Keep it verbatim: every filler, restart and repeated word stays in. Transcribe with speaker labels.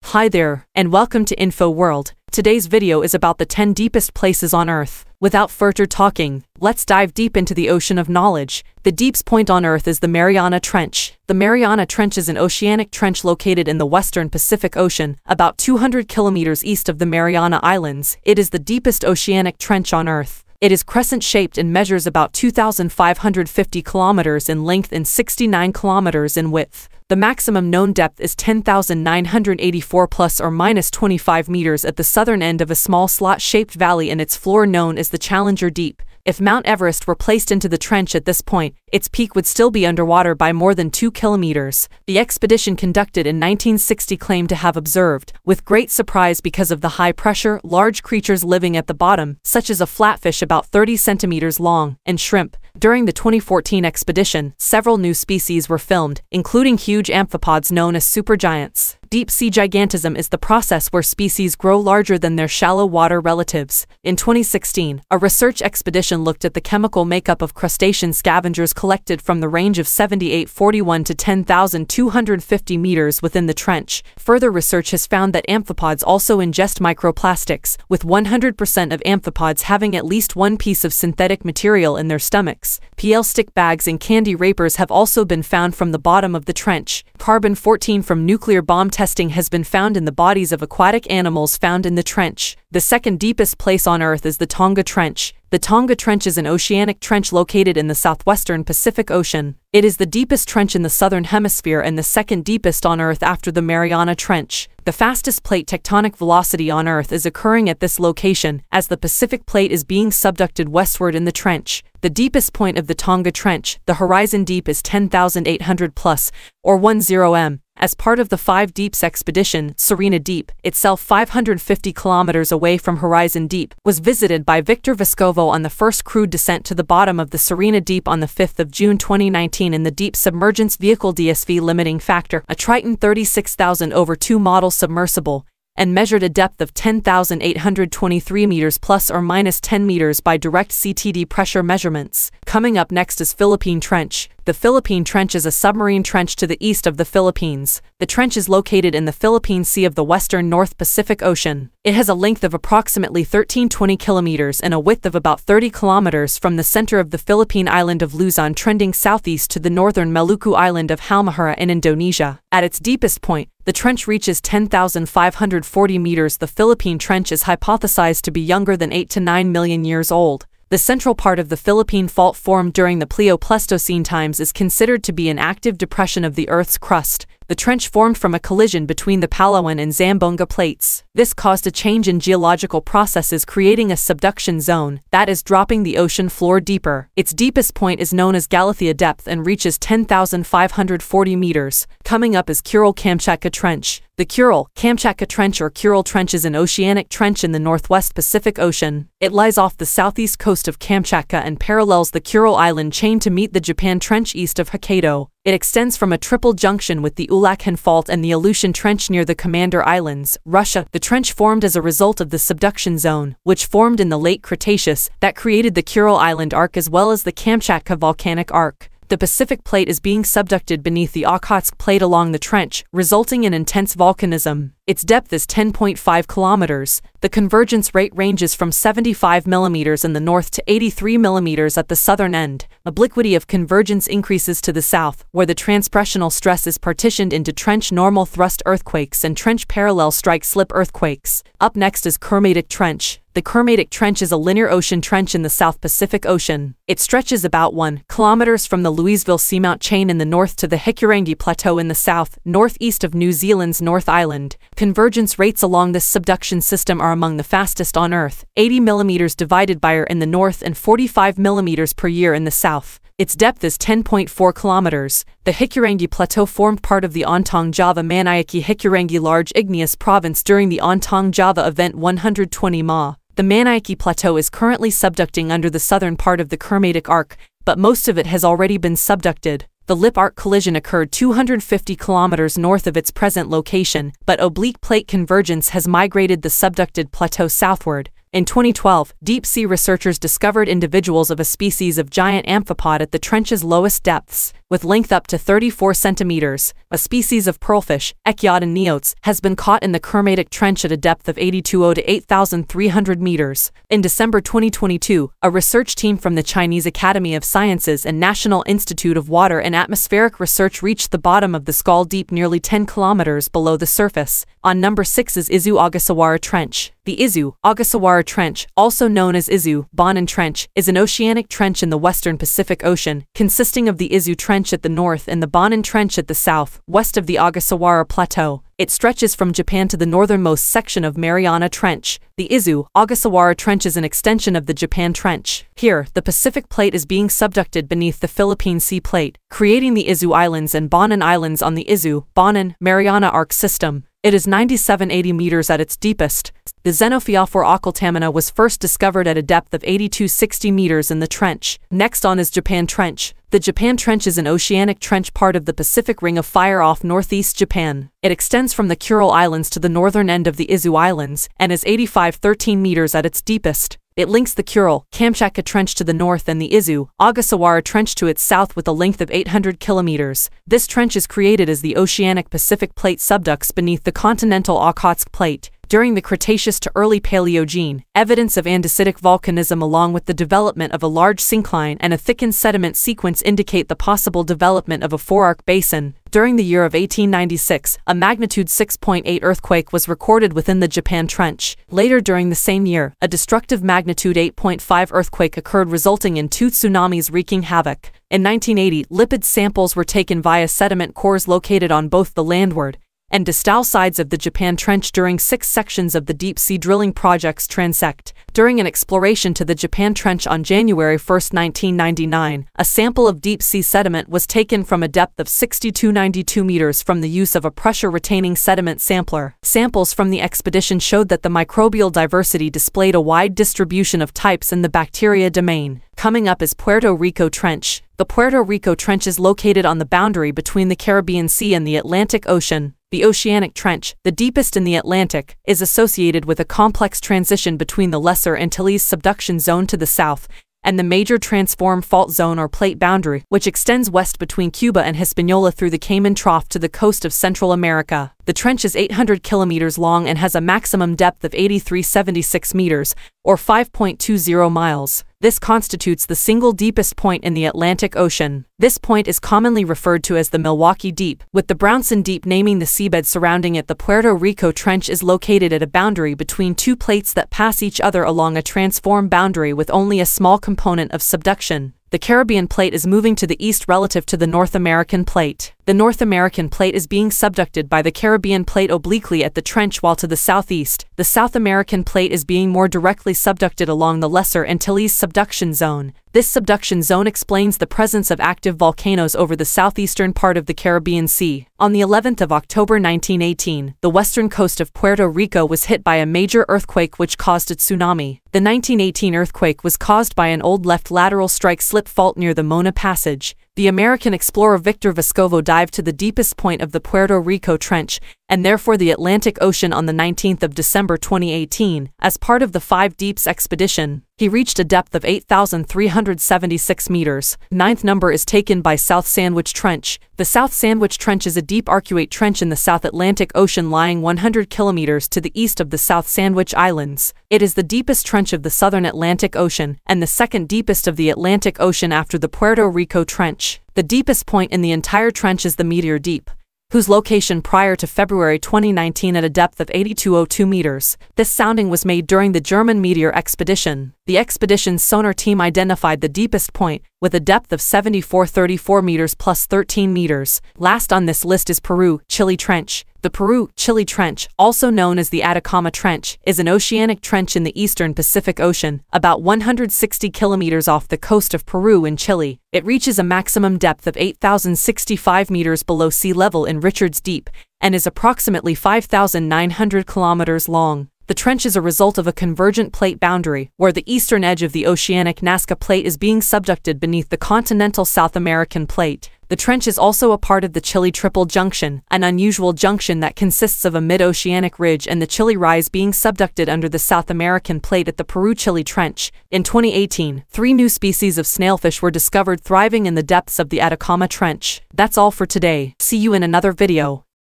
Speaker 1: Hi there, and welcome to InfoWorld. Today's video is about the ten deepest places on Earth. Without further talking, let's dive deep into the ocean of knowledge. The deepest point on Earth is the Mariana Trench. The Mariana Trench is an oceanic trench located in the western Pacific Ocean, about two hundred kilometers east of the Mariana Islands. It is the deepest oceanic trench on Earth. It is crescent-shaped and measures about two thousand five hundred fifty kilometers in length and sixty-nine kilometers in width. The maximum known depth is ten thousand nine hundred eighty-four plus or minus twenty-five meters at the southern end of a small slot-shaped valley in its floor known as the Challenger Deep. If Mount Everest were placed into the trench at this point, its peak would still be underwater by more than two kilometers. The expedition conducted in nineteen sixty claimed to have observed, with great surprise because of the high pressure, large creatures living at the bottom, such as a flatfish about thirty centimeters long, and shrimp. During the twenty fourteen expedition, several new species were filmed, including huge amphipods known as supergiants. Deep sea gigantism is the process where species grow larger than their shallow water relatives. In twenty sixteen, a research expedition looked at the chemical makeup of crustacean scavengers collected from the range of seventy-eight forty-one to ten thousand two hundred fifty meters within the trench. Further research has found that amphipods also ingest microplastics, with one hundred percent of amphipods having at least one piece of synthetic material in their stomachs. Plastic bags and candy wrappers have also been found from the bottom of the trench. carbon fourteen from nuclear bomb testing has been found in the bodies of aquatic animals found in the trench. The second deepest place on Earth is the Tonga Trench. The Tonga Trench is an oceanic trench located in the southwestern Pacific Ocean. It is the deepest trench in the southern hemisphere and the second deepest on Earth after the Mariana Trench. The fastest plate tectonic velocity on Earth is occurring at this location, as the Pacific Plate is being subducted westward in the trench. The deepest point of the Tonga Trench, the horizon deep, is ten thousand eight hundred plus, or ten meters. As part of the Five Deeps expedition, Serena Deep, itself five hundred fifty kilometers away from Horizon Deep, was visited by Victor Vescovo on the first crewed descent to the bottom of the Serena Deep on the fifth of June twenty nineteen in the Deep Submergence Vehicle D S V limiting factor, a Triton thirty-six thousand over two model submersible, and measured a depth of ten thousand eight hundred twenty-three meters plus or minus ten meters by direct C T D pressure measurements. Coming up next is Philippine Trench. The Philippine Trench is a submarine trench to the east of the Philippines. The trench is located in the Philippine Sea of the western North Pacific Ocean. It has a length of approximately one thousand thirteen hundred twenty kilometers and a width of about thirty kilometers from the center of the Philippine island of Luzon trending southeast to the northern Maluku island of Halmahera in Indonesia. At its deepest point, the trench reaches ten thousand five hundred forty meters. The Philippine Trench is hypothesized to be younger than eight to nine million years old. The central part of the Philippine Fault formed during the Pleistocene times is considered to be an active depression of the Earth's crust. The trench formed from a collision between the Palawan and Zamboanga plates. This caused a change in geological processes, creating a subduction zone, that is, dropping the ocean floor deeper. Its deepest point is known as Galathea Depth and reaches ten thousand five hundred forty meters. Coming up is Kuril-Kamchatka Trench. The Kuril-Kamchatka Trench or Kuril Trench is an oceanic trench in the northwest Pacific Ocean. It lies off the southeast coast of Kamchatka and parallels the Kuril Island chain to meet the Japan Trench east of Hokkaido. It extends from a triple junction with the Ulakhan Fault and the Aleutian Trench near the Commander Islands, Russia. The trench formed as a result of the subduction zone, which formed in the late Cretaceous, that created the Kuril Island Arc as well as the Kamchatka Volcanic Arc. The Pacific Plate is being subducted beneath the Okhotsk Plate along the trench, resulting in intense volcanism. Its depth is ten point five kilometers. The convergence rate ranges from seventy-five millimeters in the north to eighty-three millimeters at the southern end. Obliquity of convergence increases to the south, where the transpressional stress is partitioned into trench normal thrust earthquakes and trench parallel strike slip earthquakes. Up next is Kermadec Trench. The Kermadec Trench is a linear ocean trench in the South Pacific Ocean. It stretches about one kilometer from the Louisville Seamount chain in the north to the Hikurangi Plateau in the south, northeast of New Zealand's North Island. Convergence rates along this subduction system are among the fastest on Earth, eighty millimeters divided by year in the north and forty-five millimeters per year in the south. Its depth is ten point four kilometers. The Hikurangi Plateau formed part of the Ontong Java Manayaki Hikurangi Large Igneous Province during the Ontong Java Event one hundred twenty Ma. The Manayaki Plateau is currently subducting under the southern part of the Kermadec Arc, but most of it has already been subducted. The lip arc collision occurred two hundred fifty kilometers north of its present location, but oblique plate convergence has migrated the subducted plateau southward. In twenty twelve, deep-sea researchers discovered individuals of a species of giant amphipod at the trench's lowest depths. with length up to thirty-four centimeters. A species of pearlfish, Echiotin neotes, has been caught in the Kermadec Trench at a depth of eight thousand to eight thousand three hundred meters. In December twenty twenty-two, a research team from the Chinese Academy of Sciences and National Institute of Water and Atmospheric Research reached the bottom of the Skull Deep nearly ten kilometers below the surface. On number six is Izu-Ogasawara Trench. The Izu-Ogasawara Trench, also known as Izu-Bonin Trench, is an oceanic trench in the western Pacific Ocean, consisting of the Izu Trench at the north and the Bonin Trench at the south, west of the Ogasawara Plateau. It stretches from Japan to the northernmost section of Mariana Trench. The Izu-Ogasawara Trench is an extension of the Japan Trench. Here, the Pacific Plate is being subducted beneath the Philippine Sea Plate, creating the Izu Islands and Bonin Islands on the Izu-Bonin-Mariana Arc System. It is ninety-seven to eighty meters at its deepest. The Xenophiophore occultamina was first discovered at a depth of eighty-two to sixty meters in the trench. Next on is Japan Trench. The Japan Trench is an oceanic trench part of the Pacific Ring of Fire off northeast Japan. It extends from the Kuril Islands to the northern end of the Izu Islands and is eighty-five to thirteen meters at its deepest. It links the Kuril-Kamchatka Trench to the north and the Izu-Ogasawara Trench to its south with a length of eight hundred kilometers. This trench is created as the oceanic Pacific Plate subducts beneath the continental Okhotsk Plate. During the Cretaceous to early Paleogene, evidence of andesitic volcanism along with the development of a large syncline and a thickened sediment sequence indicate the possible development of a forearc basin. During the year of eighteen ninety-six, a magnitude six point eight earthquake was recorded within the Japan Trench. Later during the same year, a destructive magnitude eight point five earthquake occurred resulting in two tsunamis wreaking havoc. In nineteen eighty, lipid samples were taken via sediment cores located on both the landward and distal sides of the Japan Trench during six sections of the deep-sea drilling project's transect. During an exploration to the Japan Trench on January first, nineteen ninety-nine, a sample of deep-sea sediment was taken from a depth of sixty-two to ninety-two meters from the use of a pressure-retaining sediment sampler. Samples from the expedition showed that the microbial diversity displayed a wide distribution of types in the bacteria domain. Coming up is Puerto Rico Trench. The Puerto Rico Trench is located on the boundary between the Caribbean Sea and the Atlantic Ocean. The Oceanic Trench, the deepest in the Atlantic, is associated with a complex transition between the Lesser Antilles subduction zone to the south and the major transform fault zone or plate boundary, which extends west between Cuba and Hispaniola through the Cayman Trough to the coast of Central America. The trench is eight hundred kilometers long and has a maximum depth of eighty-three to seventy-six meters, or five point two zero miles. This constitutes the single deepest point in the Atlantic Ocean. This point is commonly referred to as the Milwaukee Deep, with the Brownson Deep naming the seabed surrounding it. The Puerto Rico Trench is located at a boundary between two plates that pass each other along a transform boundary with only a small component of subduction. The Caribbean Plate is moving to the east relative to the North American Plate. The North American Plate is being subducted by the Caribbean Plate obliquely at the trench, while to the southeast, the South American Plate is being more directly subducted along the Lesser Antilles subduction zone. This subduction zone explains the presence of active volcanoes over the southeastern part of the Caribbean Sea. On the eleventh of October nineteen eighteen, the western coast of Puerto Rico was hit by a major earthquake which caused a tsunami. The nineteen eighteen earthquake was caused by an old left lateral strike slip fault near the Mona Passage. The American explorer Victor Vescovo dived to the deepest point of the Puerto Rico Trench, and therefore the Atlantic Ocean, on the nineteenth of December twenty eighteen, as part of the Five Deeps expedition. He reached a depth of eight thousand three hundred seventy-six meters. Ninth number is taken by South Sandwich Trench. The South Sandwich Trench is a deep arcuate trench in the South Atlantic Ocean lying one hundred kilometers to the east of the South Sandwich Islands. It is the deepest trench of the Southern Atlantic Ocean, and the second deepest of the Atlantic Ocean after the Puerto Rico Trench. The deepest point in the entire trench is the Meteor Deep, whose location prior to February twenty nineteen at a depth of eighty-two point zero two meters. This sounding was made during the German Meteor expedition. The expedition's sonar team identified the deepest point, with a depth of seventy-four point three four meters plus thirteen meters. Last on this list is Peru-Chile Trench. The Peru-Chile Trench, also known as the Atacama Trench, is an oceanic trench in the eastern Pacific Ocean, about one hundred sixty kilometers off the coast of Peru in Chile. It reaches a maximum depth of eight thousand sixty-five meters below sea level in Richards Deep, and is approximately five thousand nine hundred kilometers long. The trench is a result of a convergent plate boundary, where the eastern edge of the oceanic Nazca Plate is being subducted beneath the continental South American Plate. The trench is also a part of the Chile Triple Junction, an unusual junction that consists of a mid-oceanic ridge and the Chile Rise being subducted under the South American plate at the Peru-Chile Trench. In twenty eighteen, three new species of snailfish were discovered thriving in the depths of the Tonga Trench. That's all for today. See you in another video.